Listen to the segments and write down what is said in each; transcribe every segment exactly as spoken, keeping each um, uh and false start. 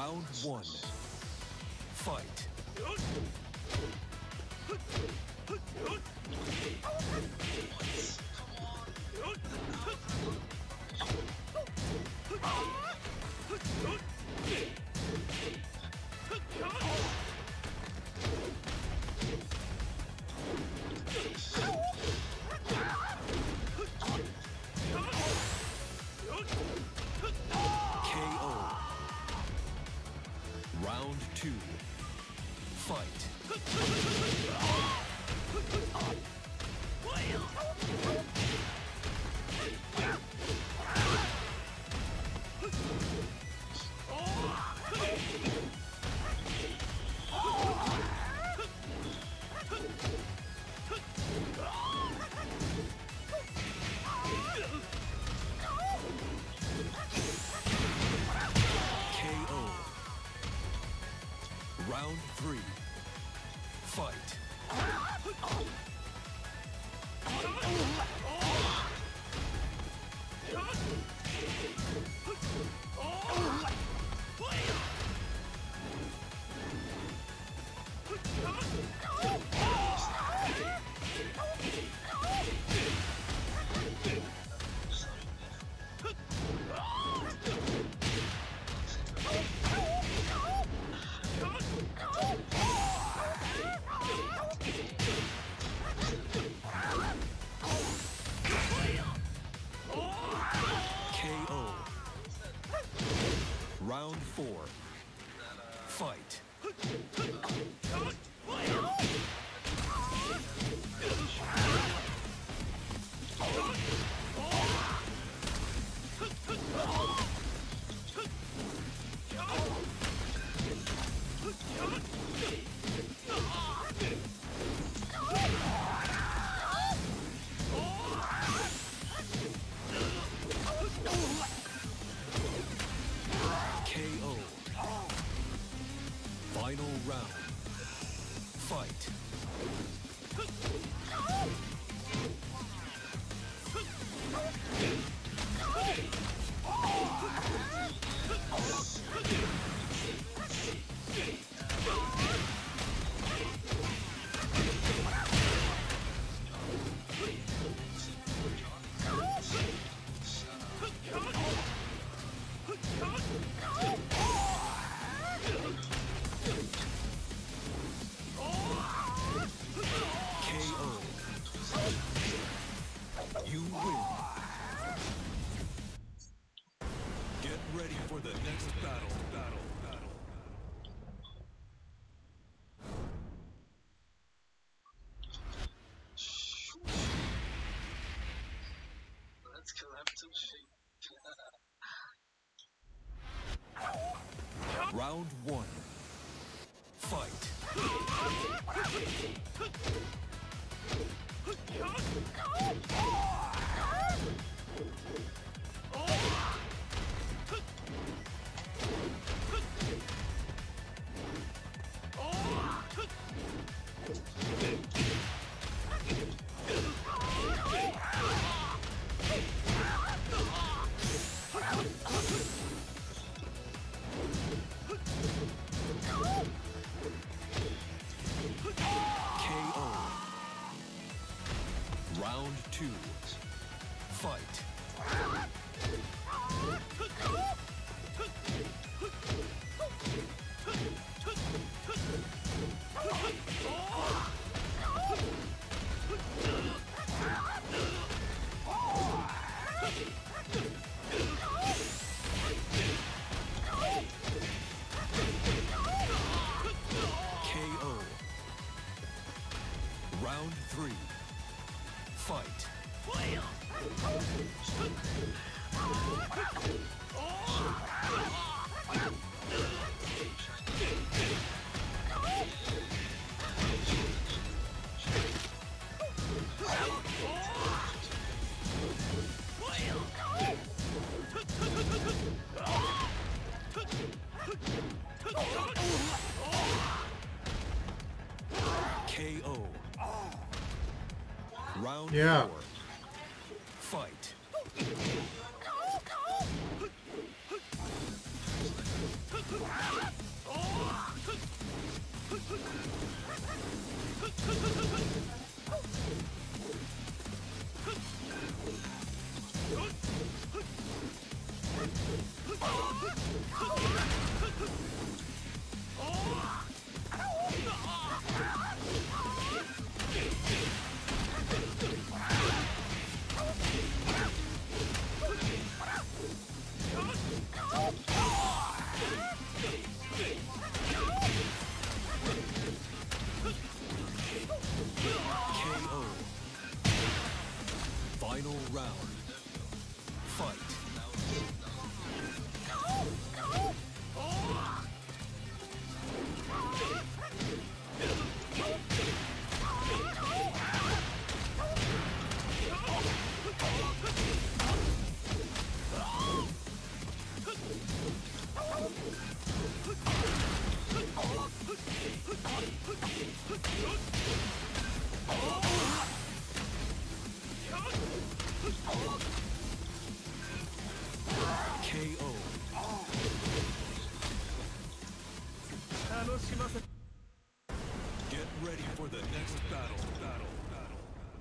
Round one. Fight. K O. Round two. Fight. K O. Round three. Fight. K O. Round four. Fight. K O. Final round. Fight. K O. You win. Get ready for the next battle. Battle. Battle. Let's collect some shit. Round one. Fight. K O. Round two. Fight. K O. Round three. Fight. K O. Round Yeah. four. Fight. Let's Final round. Fight. K O. Get ready for the next battle. Battle. Battle.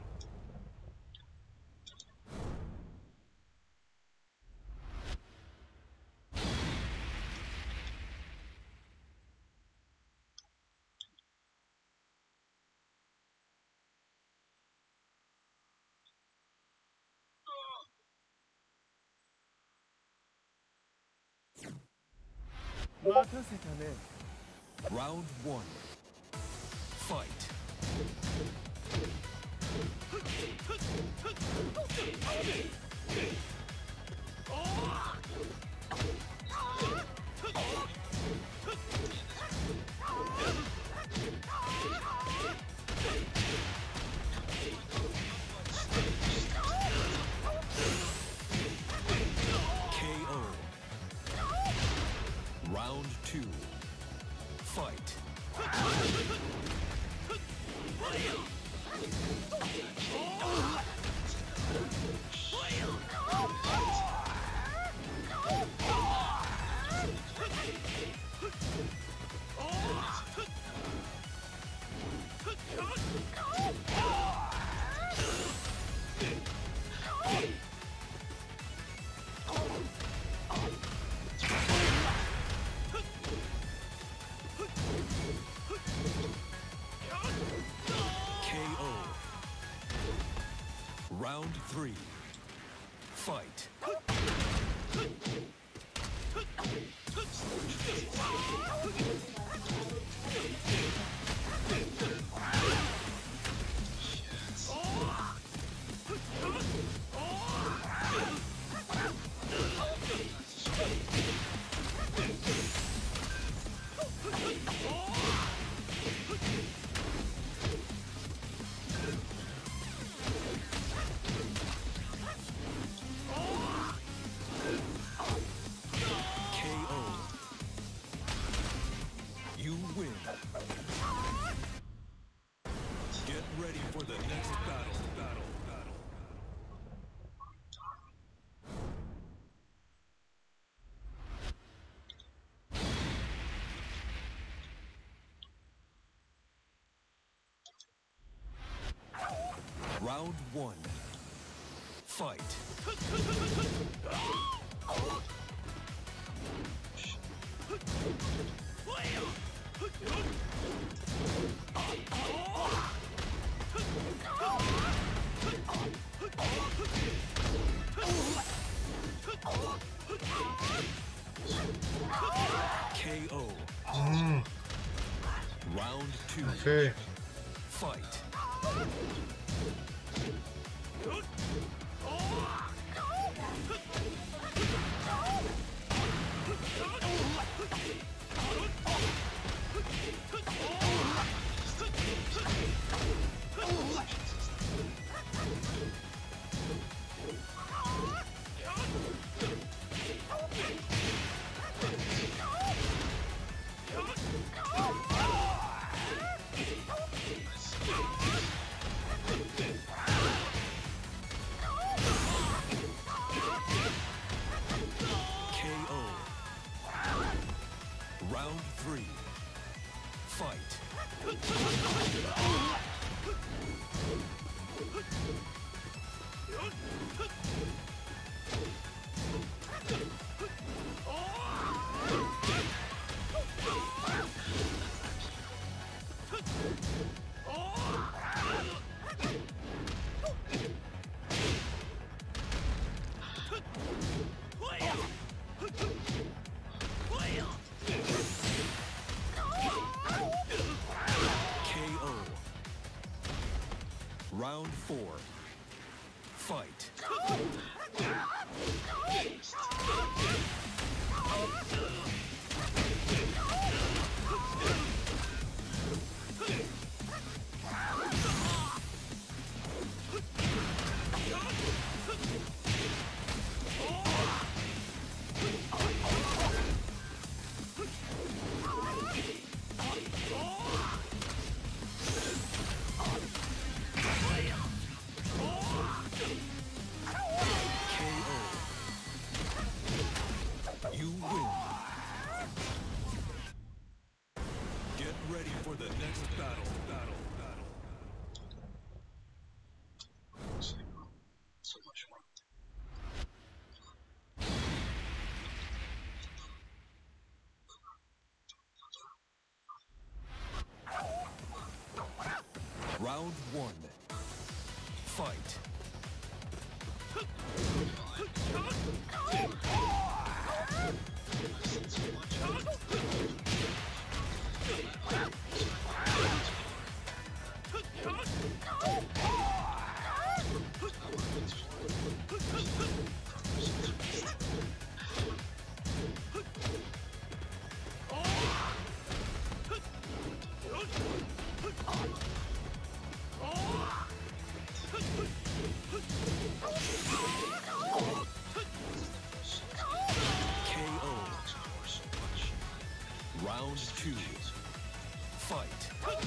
Round one. Fight. K O. Round two. Fight. K O. Round three. Fight. K O. You win. Get ready for the next battle. Battle. Battle. Round one. Fight. K O. 음, Round two. 오케이. Fight. four. Fight. You win. Get ready for the next battle. Battle. Battle. So much fun. Round one. Fight. K O. Round two. Fight.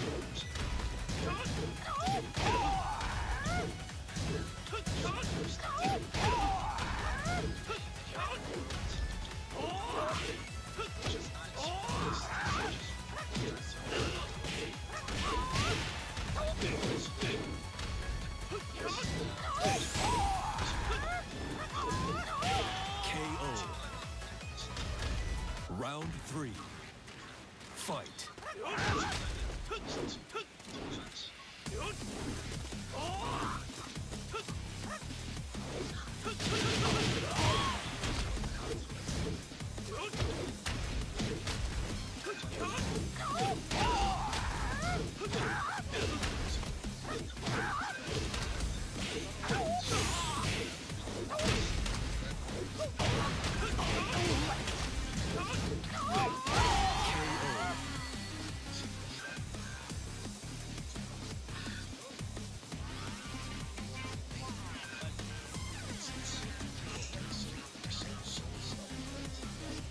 K O. Round three. Fight.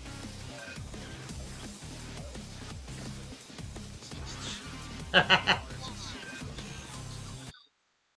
Ha ha ha!